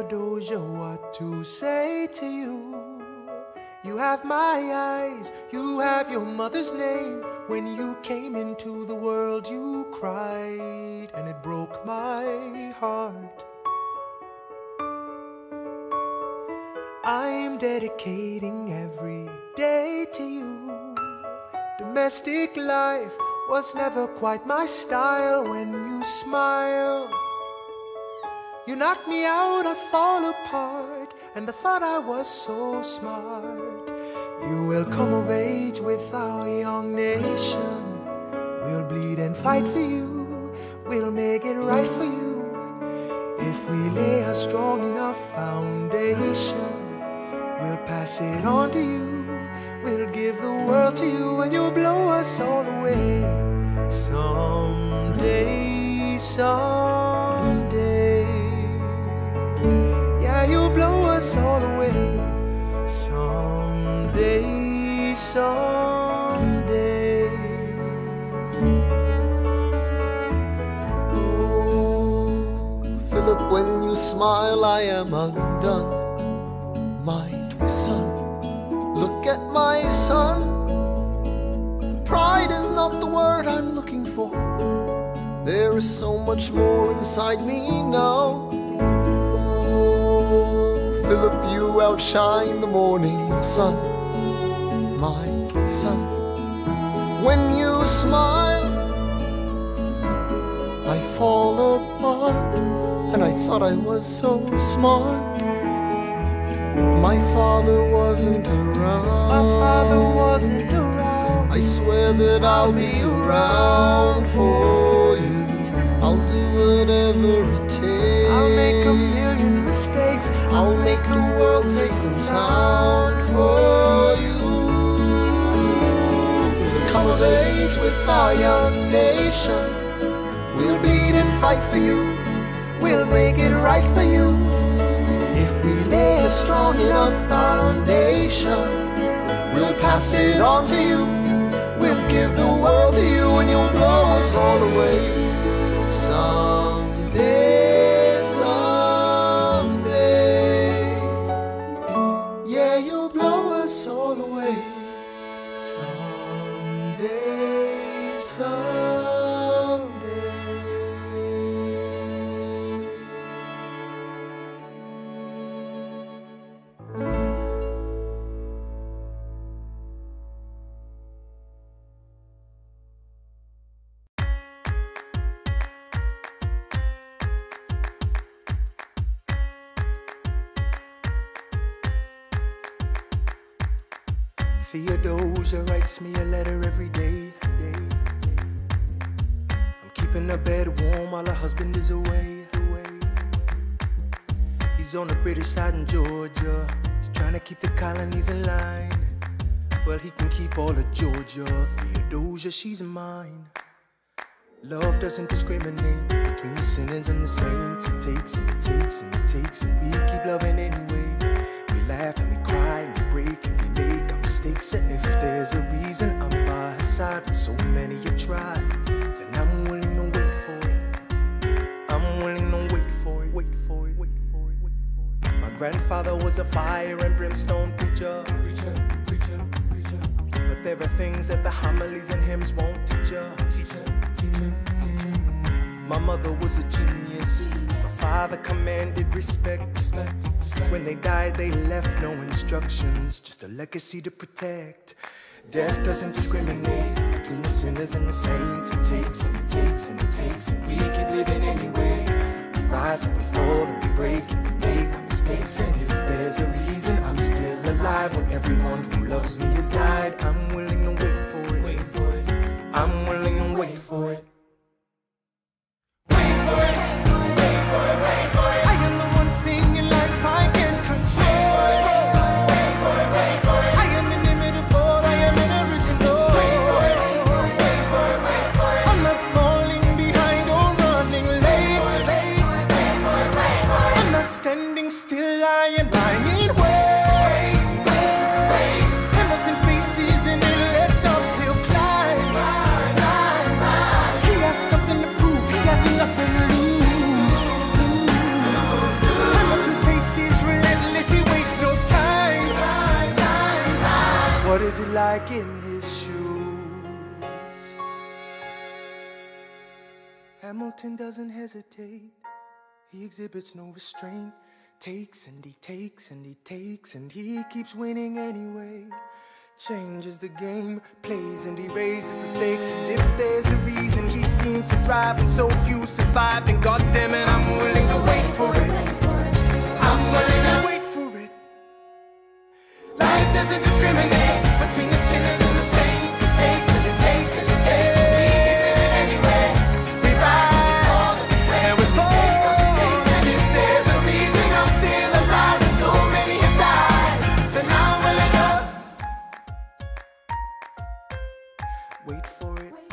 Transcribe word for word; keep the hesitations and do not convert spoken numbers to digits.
Theodosia, what to say to you? You have my eyes, you have your mother's name. When you came into the world, you cried, and it broke my heart. I'm dedicating every day to you. Domestic life was never quite my style. When you smile, you knock me out, I fall apart, and I thought I was so smart. You will come of age with our young nation. We'll bleed and fight for you. We'll make it right for you. If we lay a strong enough foundation, we'll pass it on to you. We'll give the world to you, and you'll blow us all away. Someday, someday, yeah, you'll blow us all away. Someday, someday. Oh, Philip, when you smile, I am undone. My son, look at my son. Pride is not the word I'm looking for. There is so much more inside me now. Oh, Philip, you outshine the morning sun. My son, when you smile, I fall apart, and I thought I was so smart. My father wasn't around. My father wasn't around. I swear that I'll be around for you. I'll do whatever it takes. I'll make a million mistakes. I'll make the world safe and sound for you. We'll come of age with our young nation. We'll bleed and fight for you. We'll make it right for you. If we lay a strong enough foundation, we'll pass it on to you. We'll give the world to you, and you'll blow us all away. Someday, someday, yeah, you'll blow us all away. Someday, someday. Theodosia writes me a letter every day. I'm keeping her bed warm while her husband is away. He's on the British side in Georgia. He's trying to keep the colonies in line. Well, he can keep all of Georgia. Theodosia, she's mine. Love doesn't discriminate between the sinners and the saints. It takes and it takes and it takes, and we keep loving anyway. We laugh and we cry and we break and we make our mistakes. And if there's a reason I'm by her side, and so many have tried, then I'm willing to wait for it. I'm willing to wait for it, wait for it, wait for it, wait for it. My grandfather was a fire and brimstone preacher, preacher, preacher, preacher. But there are things that the homilies and hymns won't teach ya. Teacher, teacher, teacher. My mother was a genius. My father commanded respect, respect, respect. When they died, they left no instructions, just a legacy to protect. Death doesn't discriminate between the sinners and the saints. It takes and it takes and it takes, and we keep living anyway. We rise and we fall and we break and we make our mistakes. And if there's a reason I'm still alive when everyone who loves me has died, I'm willing to wait for it. Wait for it. I'm willing to wait for it. Wait for it. Wait for it. Wait for it. I am the one thing in life I can control. Wait for it. Wait for it. I am inimitable. I am original. Wait for it. Wait for it. Wait for it. I'm not falling behind or running late. Wait for it. Wait for it. Wait for it. I'm not standing still. I am lying in wait. Wait. Wait. Wait. Hamilton What is it like in his shoes? Hamilton doesn't hesitate. He exhibits no restraint. Takes and he takes and he takes and he keeps winning anyway. Changes the game, plays and he raises the stakes. And if there's a reason he seems to thrive and so few survive, then goddammit, I'm willing to wait for it. I'm willing to wait for it. Life doesn't discriminate between the sinners and the saints. It takes and it takes and it takes and we give it anyway. We rise and we fall and we pray and we make our mistakes. And if there's a reason I'm still alive and so many have died, then I'm willing to wait for it.